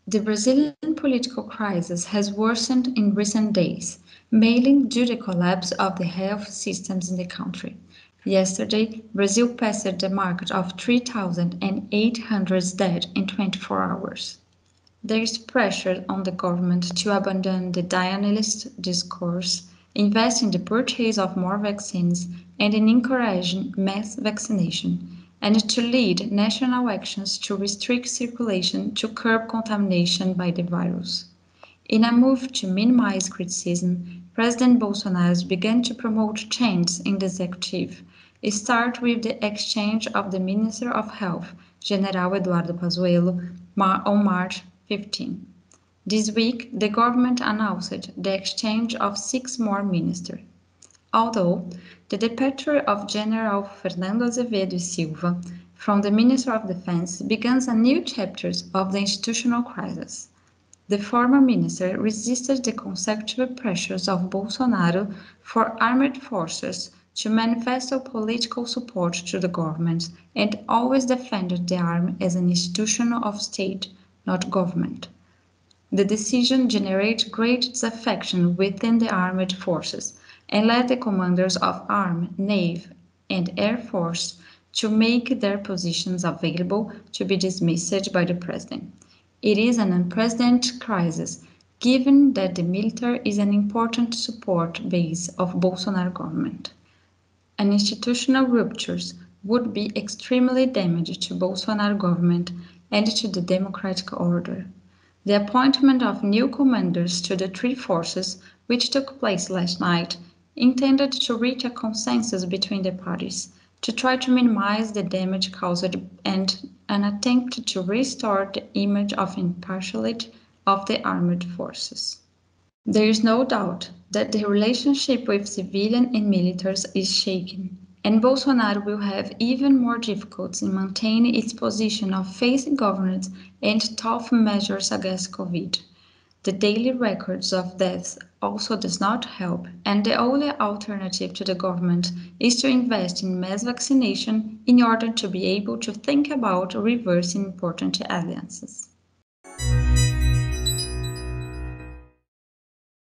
The Brazilian political crisis has worsened in recent days, mainly due to the collapse of the health systems in the country. Yesterday, Brazil passed the mark of 3,800 dead in 24 hours. There is pressure on the government to abandon the denialist discourse, invest in the purchase of more vaccines, and in encouraging mass vaccination, and to lead national actions to restrict circulation to curb contamination by the virus. In a move to minimize criticism, President Bolsonaro began to promote changes in the executive. It started with the exchange of the Minister of Health, General Eduardo Pazuello, on March 15. This week, the government announced the exchange of 6 more ministers. Although the departure of General Fernando Azevedo Silva from the Ministry of Defense begins a new chapter of the institutional crisis. The former minister resisted the consecutive pressures of Bolsonaro for armed forces to manifest political support to the government and always defended the army as an institution of state, not government. The decision generated great disaffection within the armed forces and led the commanders of army, navy, and air force to make their positions available to be dismissed by the president. It is an unprecedented crisis, given that the military is an important support base of Bolsonaro government. An institutional ruptures would be extremely damaging to Bolsonaro government and to the democratic order. The appointment of new commanders to the three forces, which took place last night, intended to reach a consensus between the parties, to try to minimize the damage caused and an attempt to restore the image of impartiality of the armed forces. There is no doubt that the relationship with civilian and militaries is shaken, and Bolsonaro will have even more difficulties in maintaining its position of facing governance and tough measures against COVID. The daily records of deaths also does not help, and the only alternative to the government is to invest in mass vaccination in order to be able to think about reversing important alliances.